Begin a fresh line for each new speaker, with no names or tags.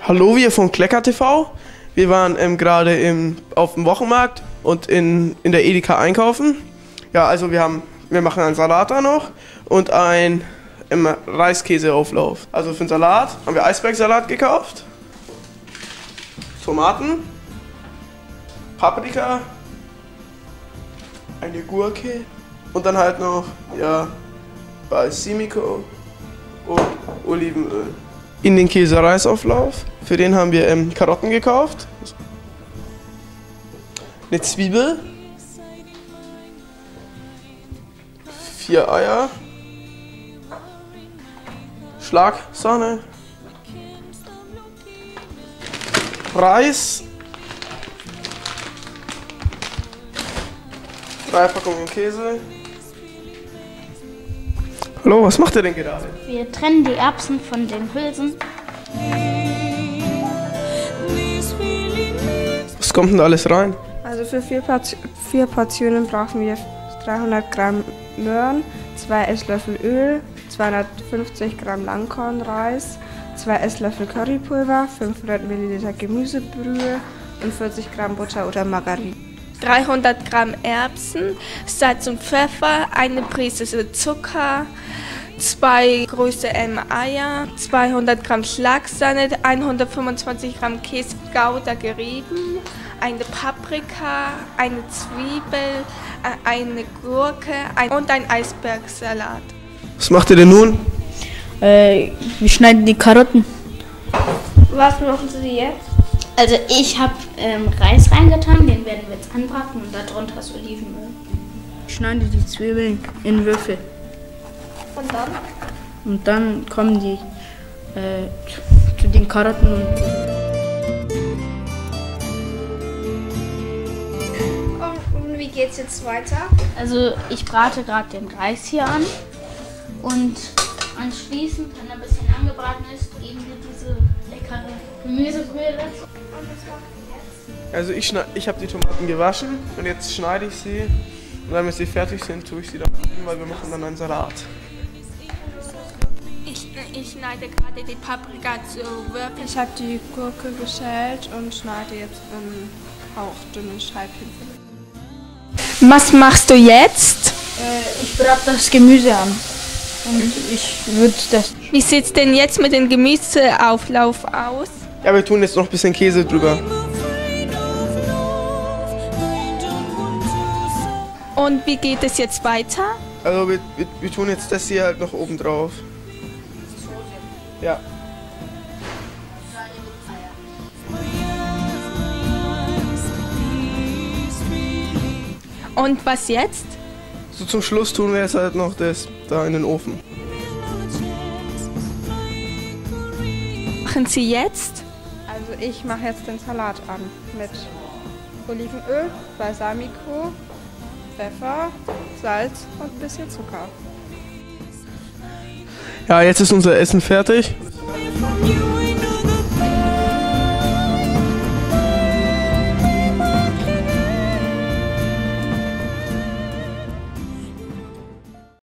Hallo, wir von Klecker TV. Wir waren gerade auf dem Wochenmarkt und in der Edeka einkaufen. Ja, also wir machen einen Salat da noch und einen Reiskäseauflauf. Also für den Salat haben wir Eisbergsalat gekauft, Tomaten, Paprika, eine Gurke und dann halt noch, ja, Balsamico und Olivenöl. In den Käsereisauflauf, für den haben wir Karotten gekauft, eine Zwiebel, 4 Eier, Schlagsahne, Reis, 3 Packungen Käse. Hallo, was macht ihr denn gerade?
Wir trennen die Erbsen von den Hülsen.
Was kommt denn da alles rein?
Also für 4 Portionen brauchen wir 300 Gramm Möhren, 2 Esslöffel Öl, 250 Gramm Langkornreis, 2 Esslöffel Currypulver, 500 Milliliter Gemüsebrühe und 40 Gramm Butter oder Margarine.
300 Gramm Erbsen, Salz und Pfeffer, eine Prise Zucker, 2 große Eier, 200 Gramm Schlagsahne, 125 Gramm Käse Gouda gerieben, eine Paprika, eine Zwiebel, eine Gurke und ein Eisbergsalat.
Was macht ihr denn nun?
Wir schneiden die Karotten.
Was machen Sie jetzt?
Also ich habe Reis reingetan, den werden wir jetzt anbraten und darunter ist Olivenöl. Ich schneide die Zwiebeln in Würfel.
Und dann?
Und dann kommen die zu den Karotten
Und wie geht's jetzt weiter?
Also ich brate gerade den Reis hier an und anschließend, wenn er ein bisschen angebraten ist, geben wir diese leckere Gemüsebrühe dazu.
Also ich habe die Tomaten gewaschen und jetzt schneide ich sie und dann, wenn sie fertig sind, tue ich sie da rein, weil wir machen dann einen Salat.
Ich schneide gerade die Paprika zu Würfeln.
Ich habe die Gurke geschält und schneide jetzt in hauchdünne Scheibchen.
Was machst du jetzt?
Ich brate das Gemüse an und ich würze das.
Wie sieht es denn jetzt mit dem Gemüseauflauf aus?
Ja, wir tun jetzt noch ein bisschen Käse drüber.
Und wie geht es jetzt weiter?
Also wir tun jetzt das hier halt noch oben drauf. Ja.
Und was jetzt?
So zum Schluss tun wir jetzt halt noch das da in den Ofen.
Machen Sie jetzt?
Also ich mache jetzt den Salat an mit Olivenöl, Balsamico, Pfeffer, Salz und ein bisschen Zucker.
Ja, jetzt ist unser Essen fertig.
You